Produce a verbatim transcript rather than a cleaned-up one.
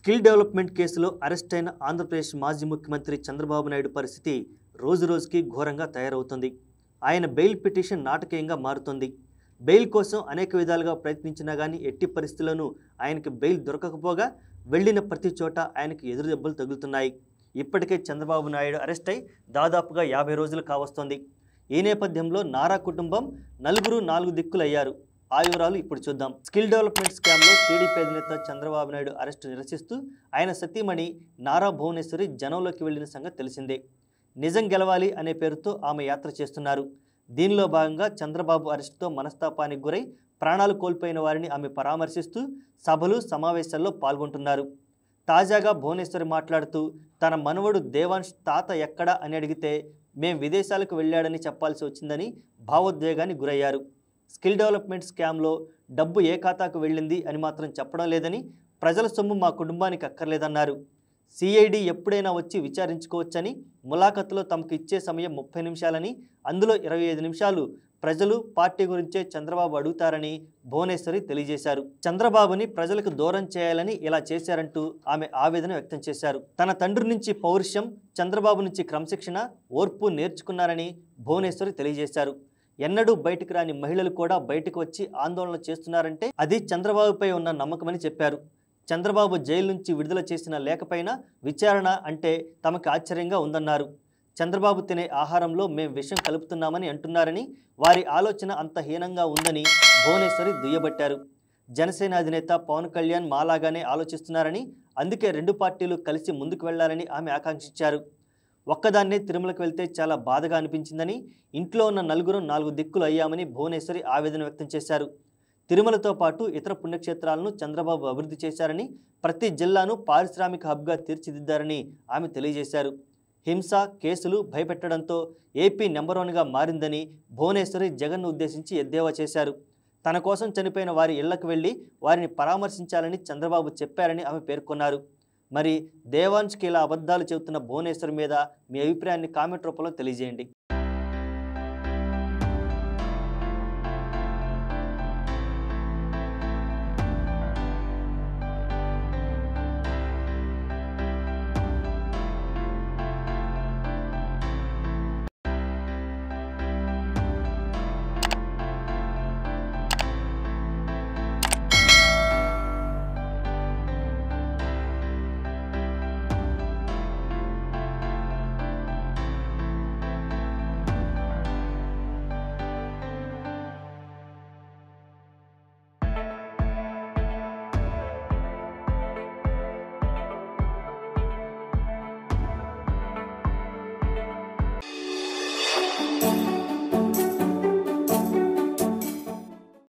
Skill development కేసులో arrest అయిన ఆంధ్రప్రదేశ్ మాజీ ముఖ్యమంత్రి చంద్రబాబు నాయుడు పరిస్థితి రోజు రోజుకి ఘోరంగా తయారవుతుంది. ఆయన బెయిల్ పిటిషన్ నాటకీయంగా మారుతుంది. బెయిల్ కోసం అనేక విధాలుగా ప్రయత్నించినా కానీ ఎట్టి పరిస్థితుల్లోనూ ఆయనకి బెయిల్ దొరకకపోగా వెళ్ళిన ప్రతి చోట ఆయనకి ఎదురు దెబ్బలు తగులుతున్నాయి. ఇప్పటికే చంద్రబాబు నాయుడు అరెస్ట్ అయి దాదాపుగా యాభై రోజులు కావస్తోంది. ఈ నేపథ్యంలో నారా కుటుంబం నలుగురు నాలుగు దిక్కులు అయ్యారు. ఆ వివరాలు ఇప్పుడు చూద్దాం. స్కిల్ డెవలప్మెంట్ స్కామ్లో టీడీపీ అధినేత చంద్రబాబు నాయుడు అరెస్టు నిరసిస్తూ ఆయన సతీమణి నారా భువనేశ్వరి జనంలోకి వెళ్లిన సంగతి తెలిసిందే. నిజం గెలవాలి అనే పేరుతో ఆమె యాత్ర చేస్తున్నారు. దీనిలో భాగంగా చంద్రబాబు అరెస్టుతో మనస్తాపానికి గురై ప్రాణాలు కోల్పోయిన వారిని ఆమె పరామర్శిస్తూ సభలు సమావేశాల్లో పాల్గొంటున్నారు. తాజాగా భువనేశ్వరి మాట్లాడుతూ తన మనవడు దేవాంశ్ తాత ఎక్కడా అని అడిగితే మేం విదేశాలకు వెళ్ళాడని చెప్పాల్సి వచ్చిందని భావోద్వేగానికి గురయ్యారు. స్కిల్ డెవలప్మెంట్ స్కామ్లో డబ్బు ఏ ఖాతాకు వెళ్ళింది అని మాత్రం చెప్పడం లేదని, ప్రజల సొమ్ము మా కుటుంబానికి అక్కర్లేదన్నారు. సిఐడి ఎప్పుడైనా వచ్చి విచారించుకోవచ్చని, ములాఖతులో తమకు ఇచ్చే సమయం ముప్పై నిమిషాలని, అందులో ఇరవై ఐదు నిమిషాలు ప్రజలు పార్టీ గురించే చంద్రబాబు అడుగుతారని భువనేశ్వరి తెలియజేశారు. చంద్రబాబుని ప్రజలకు దూరం చేయాలని ఇలా చేశారంటూ ఆమె ఆవేదన వ్యక్తం చేశారు. తన తండ్రి నుంచి పౌరుషం, చంద్రబాబు నుంచి క్రమశిక్షణ, ఓర్పు నేర్చుకున్నారని భువనేశ్వరి తెలియజేశారు. ఎన్నడూ బయటకు రాని మహిళలు కూడా బయటకు వచ్చి ఆందోళన చేస్తున్నారంటే అది చంద్రబాబుపై ఉన్న నమ్మకమని చెప్పారు. చంద్రబాబు జైలు నుంచి విడుదల చేసిన లేఖపైన విచారణ అంటే తమకు ఆశ్చర్యంగా ఉందన్నారు. చంద్రబాబు తినే ఆహారంలో మేం విషం కలుపుతున్నామని అంటున్నారని, వారి ఆలోచన అంత హీనంగా ఉందని భువనేశ్వరి దుయ్యబట్టారు. జనసేన అధినేత పవన్ కళ్యాణ్ మాలాగానే ఆలోచిస్తున్నారని, అందుకే రెండు పార్టీలు కలిసి ముందుకు వెళ్లాలని ఆమె ఆకాంక్షించారు. ఒక్కదాన్నే తిరుమలకు వెళ్తే చాలా బాధగా అనిపించిందని, ఇంట్లో ఉన్న నలుగురు నాలుగు దిక్కులు అయ్యామని భువనేశ్వరి ఆవేదన వ్యక్తం చేశారు. తిరుమలతో పాటు ఇతర పుణ్యక్షేత్రాలను చంద్రబాబు అభివృద్ధి చేశారని, ప్రతి జిల్లాను పారిశ్రామిక హబ్గా తీర్చిదిద్దారని ఆమె తెలియజేశారు. హింస కేసులు భయపెట్టడంతో ఏపీ నెంబర్ వన్గా మారిందని భువనేశ్వరి జగన్ను ఉద్దేశించి ఎద్దేవా చేశారు. తన కోసం చనిపోయిన వారి ఇళ్లకు వెళ్లి వారిని పరామర్శించాలని చంద్రబాబు చెప్పారని ఆమె పేర్కొన్నారు. మరి దేవాంశ్కి ఇలా అబద్ధాలు చెబుతున్న భువనేశ్వరి మీద మీ అభిప్రాయాన్ని కామెంట్ రూపంలో తెలియజేయండి.